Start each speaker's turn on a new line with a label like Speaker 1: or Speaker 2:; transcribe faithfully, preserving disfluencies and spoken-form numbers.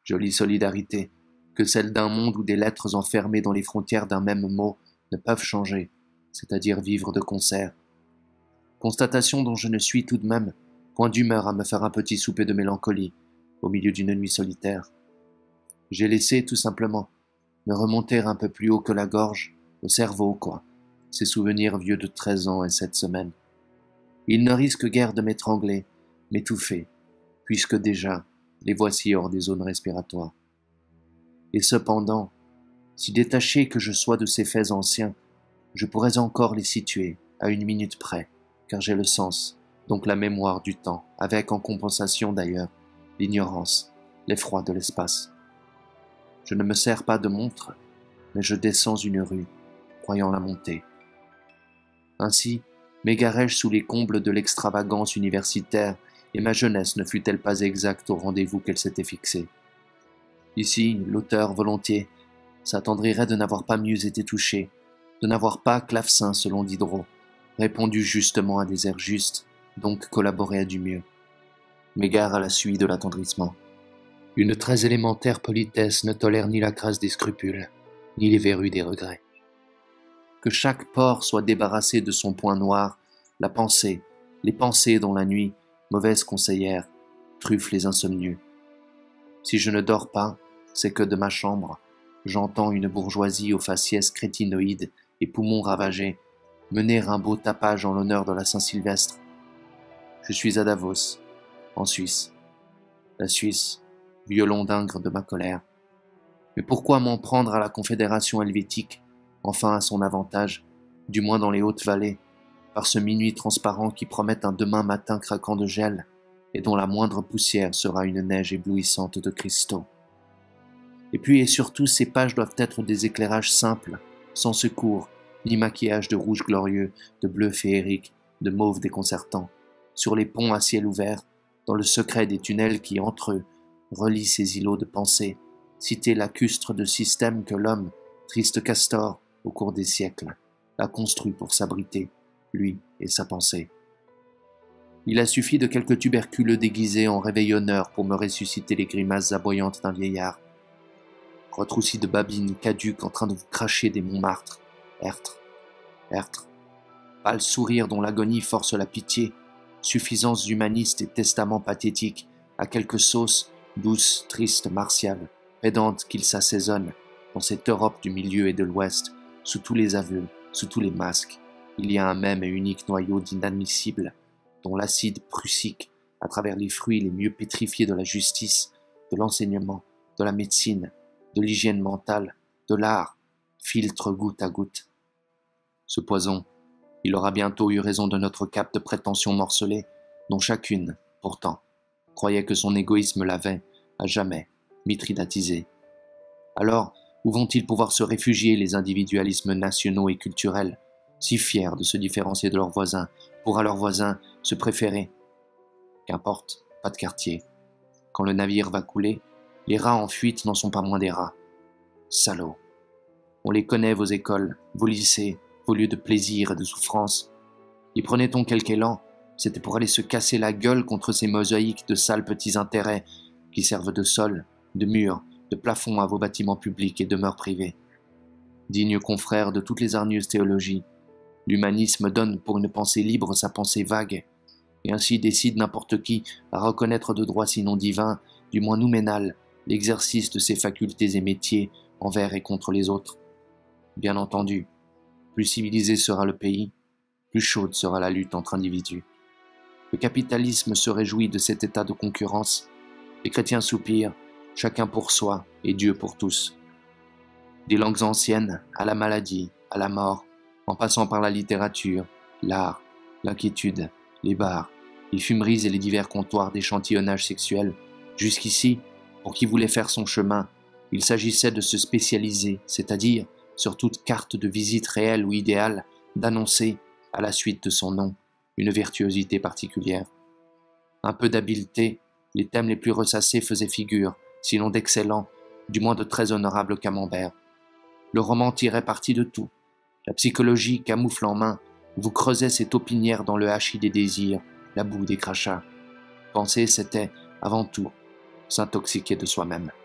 Speaker 1: Jolie solidarité, que celle d'un monde où des lettres enfermées dans les frontières d'un même mot ne peuvent changer, c'est-à-dire vivre de concert. Constatation dont je ne suis tout de même point d'humeur à me faire un petit souper de mélancolie au milieu d'une nuit solitaire. J'ai laissé, tout simplement, me remonter un peu plus haut que la gorge, au cerveau, quoi, ces souvenirs vieux de treize ans et sept semaines. Ils ne risquent guère de m'étrangler, m'étouffer, puisque déjà, les voici hors des zones respiratoires. Et cependant, si détaché que je sois de ces faits anciens, je pourrais encore les situer à une minute près, car j'ai le sens, donc la mémoire du temps, avec en compensation d'ailleurs, l'ignorance, l'effroi de l'espace. Je ne me sers pas de montre, mais je descends une rue, croyant la monter. Ainsi, m'égarai-je sous les combles de l'extravagance universitaire, et ma jeunesse ne fut-elle pas exacte au rendez-vous qu'elle s'était fixé. Ici, l'auteur volontiers s'attendrirait de n'avoir pas mieux été touché, de n'avoir pas, clavecin selon Diderot, répondu justement à des airs justes, donc collaboré à du mieux. M'égare à la suie de l'attendrissement. Une très élémentaire politesse ne tolère ni la crasse des scrupules, ni les verrues des regrets. Que chaque pore soit débarrassé de son point noir, la pensée, les pensées dont la nuit, mauvaise conseillère, truffe les insomnieux. Si je ne dors pas, c'est que de ma chambre, j'entends une bourgeoisie aux faciès crétinoïdes et poumons ravagés mener un beau tapage en l'honneur de la Saint-Sylvestre. Je suis à Davos, en Suisse. La Suisse, violon d'ingre de ma colère. Mais pourquoi m'en prendre à la Confédération helvétique, enfin à son avantage, du moins dans les hautes vallées, par ce minuit transparent qui promet un demain matin craquant de gel, et dont la moindre poussière sera une neige éblouissante de cristaux. Et puis et surtout, ces pages doivent être des éclairages simples, sans secours, ni maquillage de rouge glorieux, de bleu féerique, de mauve déconcertant, sur les ponts à ciel ouvert, dans le secret des tunnels qui, entre eux, relient ces îlots de pensée, citer lacustre de système que l'homme, triste castor, au cours des siècles, a construit pour s'abriter, lui et sa pensée. Il a suffi de quelques tuberculeux déguisés en réveillonneurs pour me ressusciter les grimaces aboyantes d'un vieillard. Retroussis de babines caduques en train de vous cracher des Montmartre, Ertre, Ertre, pâle sourire dont l'agonie force la pitié, suffisances humanistes et testaments pathétiques, à quelque sauce, douce, triste, martiale, pédante qu'il s'assaisonne, dans cette Europe du milieu et de l'Ouest, sous tous les aveux, sous tous les masques, il y a un même et unique noyau d'inadmissible, dont l'acide prussique, à travers les fruits les mieux pétrifiés de la justice, de l'enseignement, de la médecine, de l'hygiène mentale, de l'art, filtre goutte à goutte. Ce poison, il aura bientôt eu raison de notre cap de prétention morcelée, dont chacune, pourtant, croyait que son égoïsme l'avait, à jamais, mitridatisé. Alors, où vont-ils pouvoir se réfugier les individualismes nationaux et culturels, si fiers de se différencier de leurs voisins, pour à leurs voisins se préférer? Qu'importe, pas de quartier. Quand le navire va couler, les rats en fuite n'en sont pas moins des rats. Salauds. On les connaît, vos écoles, vos lycées, vos lieux de plaisir et de souffrance. Y prenait-on quelque élan, c'était pour aller se casser la gueule contre ces mosaïques de sales petits intérêts qui servent de sol, de mur, de plafond à vos bâtiments publics et demeures privées. Dignes confrères de toutes les hargneuses théologies, l'humanisme donne pour une pensée libre sa pensée vague, et ainsi décide n'importe qui à reconnaître de droit sinon divin, du moins nouménal, l'exercice de ses facultés et métiers envers et contre les autres. Bien entendu, plus civilisé sera le pays, plus chaude sera la lutte entre individus. Le capitalisme se réjouit de cet état de concurrence, les chrétiens soupirent, chacun pour soi et Dieu pour tous. Des langues anciennes à la maladie, à la mort, en passant par la littérature, l'art, l'inquiétude, les bars, les fumeries et les divers comptoirs d'échantillonnage sexuel, jusqu'ici, pour qui voulait faire son chemin, il s'agissait de se spécialiser, c'est-à-dire, sur toute carte de visite réelle ou idéale, d'annoncer, à la suite de son nom, une virtuosité particulière. Un peu d'habileté, les thèmes les plus ressassés faisaient figure, sinon d'excellents, du moins de très honorables camemberts. Le roman tirait parti de tout. La psychologie, camoufle en main, vous creusait ses taupinières dans le hachis des désirs, la boue des crachats. Penser, c'était, avant tout, s'intoxiquer de soi-même.